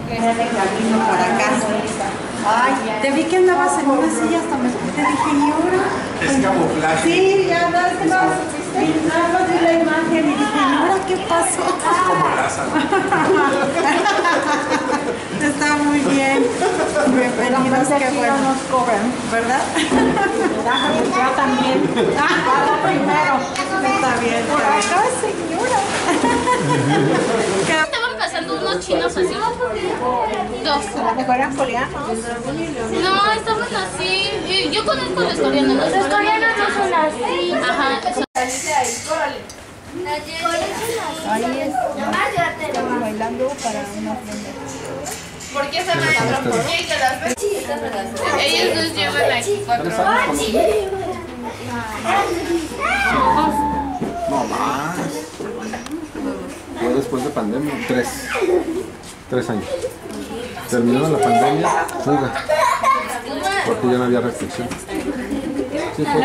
en el camino para acá. Ay, te vi que andabas en una silla, hasta me te dije, ¿y ahora? Es camuflaje. Sí, ya nada más vi la imagen y dije, ¿y ahora qué pasó? Es como Lázaro. Está muy bien. Bienvenidos, qué bueno. Nos cobran, ¿verdad? Yo también. Primero. Está bien. Por acá, señora. Estaban pasando unos chinos así. Dos. ¿Eran coreanos? No, estaban así. Yo conozco los coreanos. Los coreanos no son así. Ajá. Ahí estamos bailando para una ofrenda. ¿Por qué se maestro? ¿Por qué se las ellos dos llevan aquí 4 años. No más. Fue después de pandemia, 3 años. Terminó la pandemia, fuga. Porque ya no había restricción. Sí, fue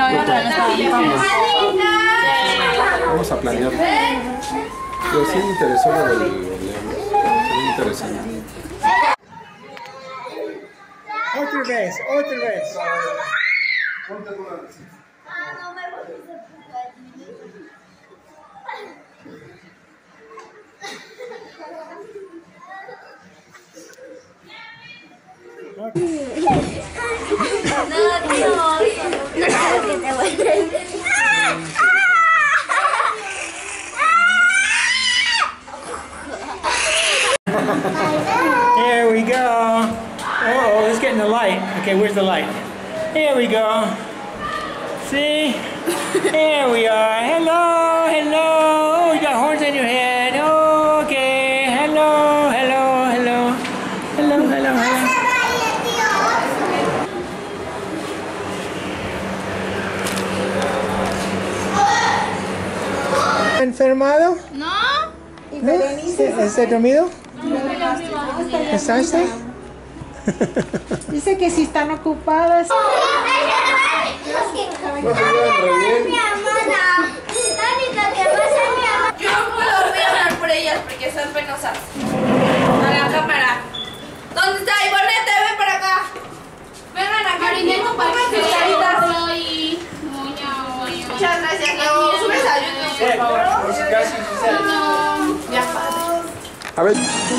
vamos a planear. Pero sí me interesó lo del gobierno. Muy interesante. Otra vez. Here we go. Oh, it's getting the light. Okay, where's the light? Here we go. See? Here we are. Hello. Oh, you got horns on your head. Okay. Hello. ¿Enfermado? No. ¿No? ¿Está dormido? ¿Estás? Dice que si están ocupadas. Yo no puedo hablar por ellas porque son penosas. A la cámara. ¿Dónde está Ivonete? Ven para acá. Vengan acá. Marinero para que muchas gracias. Luego subes a YouTube, por favor. Ya. A ver.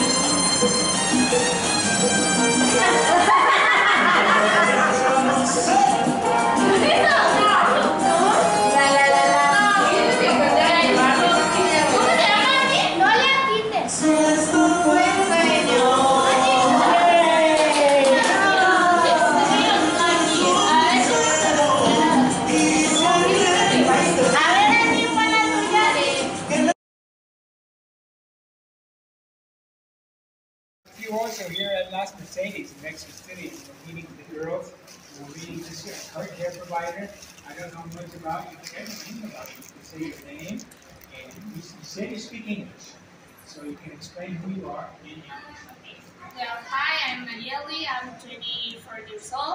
You also here at Las Mercedes in Mexico City. We're meeting the girls. We're meeting this current care provider. I don't know much about you, everything about you. You can say your name, and you say you speak English, so you can explain who you are in English. Well, hi, I'm Nayeli. I'm 24 years old.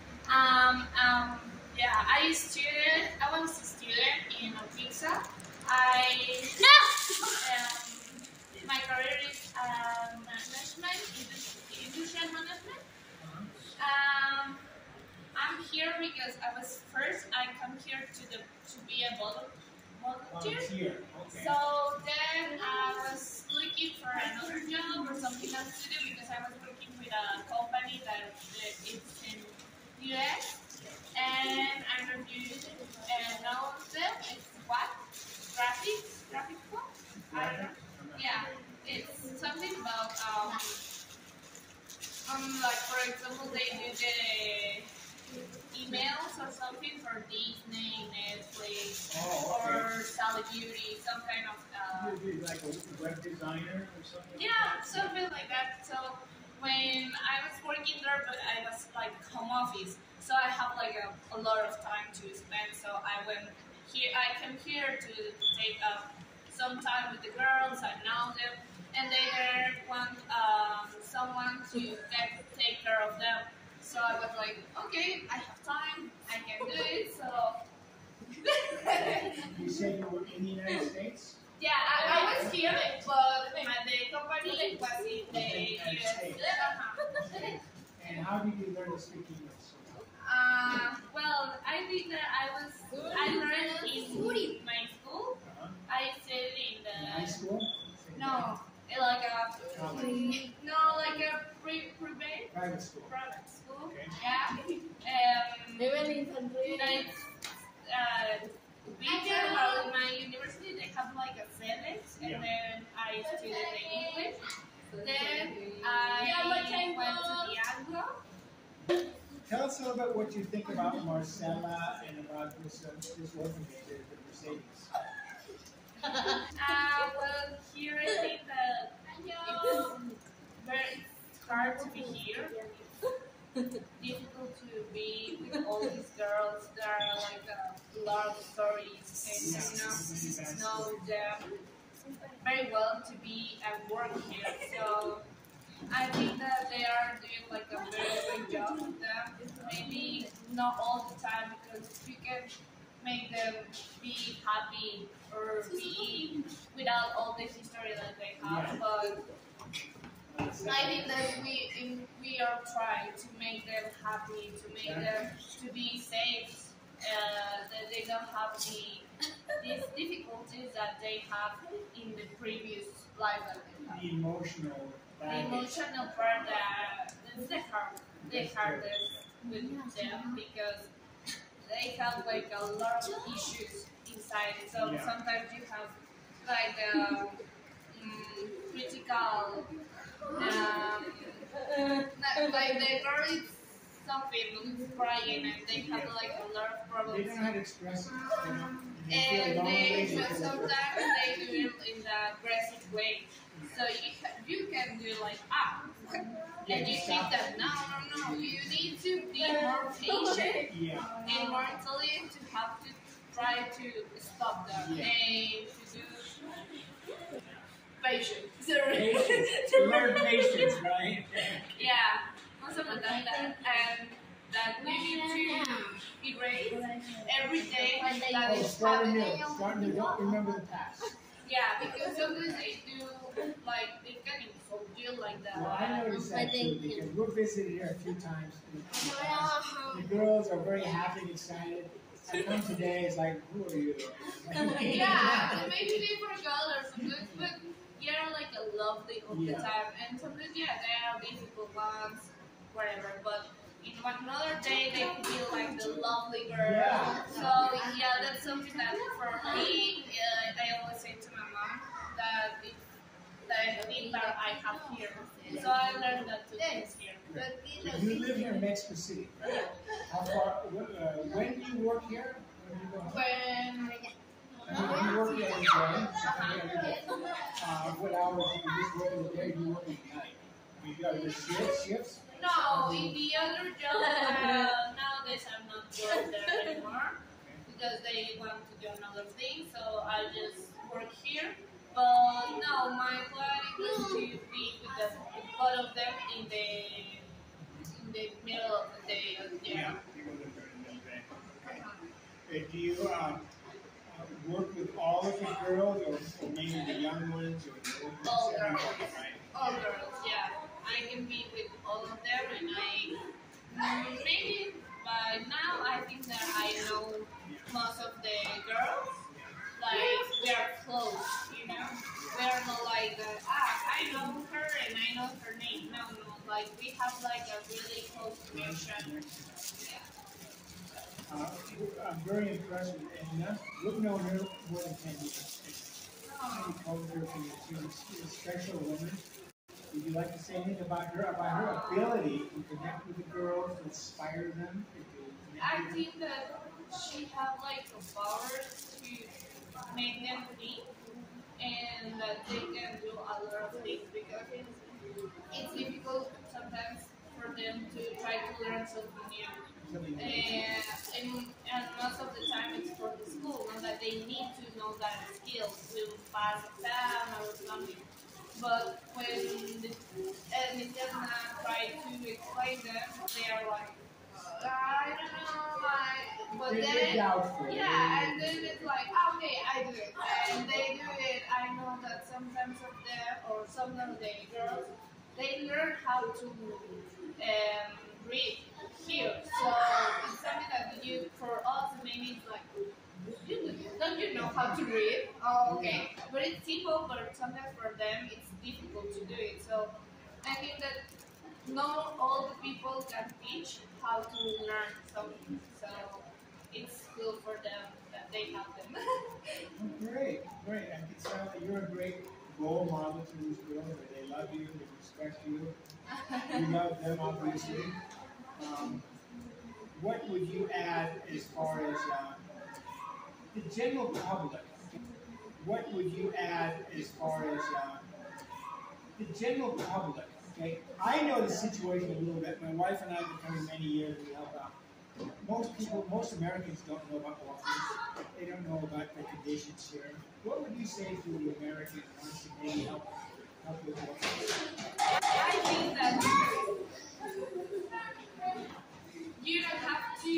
Yeah, I was a student in Otixa. My career is management, industrial management. I'm here because I come here to be a volunteer. Okay. So then I was looking for another job or something else to do because I was working with a company that it's in US, and I reviewed it, and now it's what? Graphic book? I don't know. Yeah, it's something about like for example they do the emails or something for Disney, Netflix, or Sally Beauty, some kind of You'd be like a web designer or something? yeah, something like that. So when I was working there, but I was like home office, so I have like a lot of time to spend. So I came here to take some time with the girls. I know them, and they want someone to take care of them. So I was like, okay, I have time, I can do it. So You said you were in the United States? Yeah, I was here, but the company was in the US. Okay. And how did you learn to speak English? Well, I think that I learned in my school. I studied in the High school? no, like a College? like a Private school? private school. Okay. Yeah. That's bigger. Well, in my university they have like a 7, and then I studied the English. Then I went to the Anglo. Tell us a little bit what you think about Marcella and about this working the Mercedes. Well, here I think that it's hard to be here. It's difficult to be with all these girls. There are like a lot of stories, and know them very well to be and work here. So I think that they are doing like a very good job with them. Maybe not all the time, because you can make them be happy or be without all the history that they have. But I think that we are trying to make them happy, to make them to be safe, that they don't have these difficulties that they have in the previous life that they have. The emotional baggage. The emotional part that is the hardest with them, because they have like a lot of issues inside. So sometimes you have like critical, like the girl is something, is crying, and they have like a lot of They problems. don't know how to express it. And they sometimes they do it in the aggressive way. So you can do like and you think that no, you need to be more patient and more intelligent to have to try to stop them and to do patience. To learn patience, right? Yeah, most of the time that you need to erase every day that is Starting happening. new, don't remember the past. Yeah, because sometimes they do, like, they can insult you like that. Well, I noticed that too, because we're visited here a few times. The girls are very happy and excited. I come today, it's like, who are you? Yeah, maybe they forgot or something, but you're like a lovely all the time. And sometimes, they are difficult ones, whatever, but in another day they could be like the lovely girl. So that's something that for me, I always say to my mom that it's the thing that I have here. So I learned that too here. You live here in Mexico City, right? How far? When do you work here? When do you go home? You work here every day. What hours do you just work in the day? Do you work at night? You got the shifts? No, in the other job, nowadays I'm not working there anymore because they want to do another thing, so I just work here. But no, my plan is to be with both of them in the middle of the day. Yeah. Do you work with all of the girls, or maybe the young ones, or all girls? All girls, yeah. I can be with all of them, and maybe by now I think that I know most of the girls. Like, we are close, you know? We are not like, I know her and I know her name. No, like, we have like a really close connection. I'm very impressed with Edna. We've known her more than 10 years. I told her she was a special woman. Would you like to say anything about her ability to connect with the girls, to inspire them? I think that she has like the power to make them think, and that they can do a lot of things, because it's difficult sometimes for them to try to learn something new. And most of the time it's for the school, not that they need to know that skills to pass exam or something. But when Ms. Edna try to explain them, they are like, I don't know, like, but They're then, doubtful. yeah, and then it's like, okay, I do it, and they do it. I know that sometimes of them, or sometimes the girls, they learn how to read here. So it's something that you, for us, maybe it's like, don't you know how to read? Oh, okay. But it's simple, but sometimes for them it's difficult to do it. So I think that not all the people can teach how to learn something. So it's good for them that they have them. Great, great. I can tell that you're a great role model to these girls. That they love you, they respect you. You love them, obviously. What would you add as far as the general public? What would you add as far as the general public? Okay, I know the situation a little bit. My wife and I have been coming many years. We help out. Most Americans don't know about orphans. They don't know about the conditions here. What would you say to the American who wants to maybe help with orphans? I think that you don't have to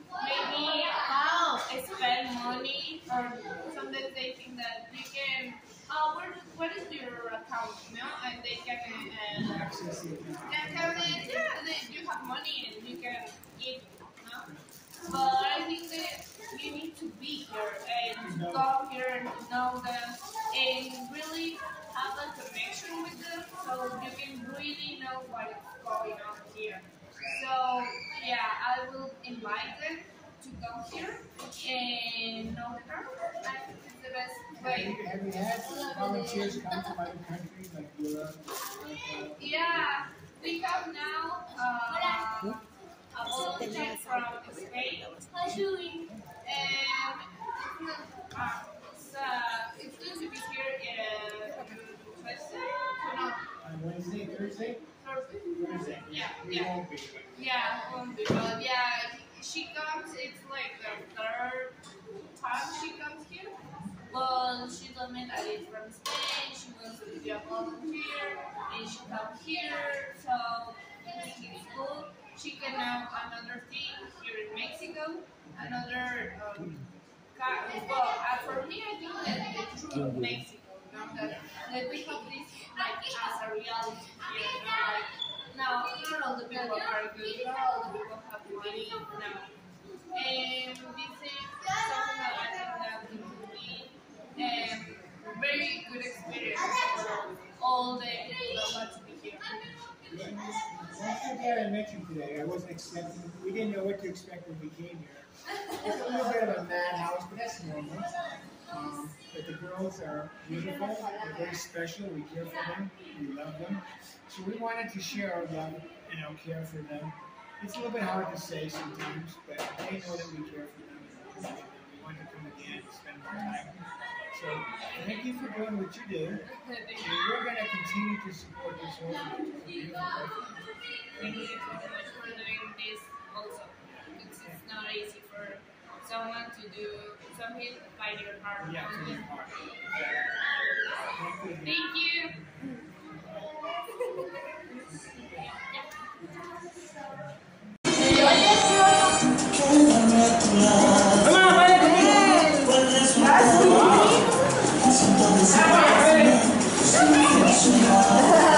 maybe spend money, or sometimes they think that you can, what is your account, you know, and they can Access the account. you have money and you can give, no? But I think that you need to be here and to come here and to know them and really have a connection with them, so you can really know what is going on here. So yeah, I will invite them to come here and know her. I think it's the best way. Have you had volunteers come from other countries like Europe? Yeah, we have now a volunteer from Spain, and it's going to be here Thursday. No, On Wednesday, Thursday? Thursday. Yeah, We yeah. won't be. Yeah, won't be, but yeah, she comes. It's like the third time she comes here. But she told me that it's from Spain. She wants to be a volunteer, and she comes here. So I think it's cool. She can know another thing here in Mexico. Another for me, I think that the true Mexico. You know, that we have this like as a reality here. You know, like, now, not all the people are good, not all the people have money, no. And this is something that I think that it would be very good experience for all the people that want to be here. I'm glad I met you today. I wasn't expecting, we didn't know what to expect when we came here. It's a little bit of a madhouse, but that's normal. But the girls are beautiful, they're very special, we care for them, we love them. So we wanted to share our love and our care for them. It's a little bit hard to say sometimes, but they know that we care for them. And we want to come again and spend more time. So thank you for doing what you do. And we're going to continue to support this orphanage. Thank you so much for doing this also. It's not easy for someone to do something by your heart. Yeah, from your heart. Thank you. Yes.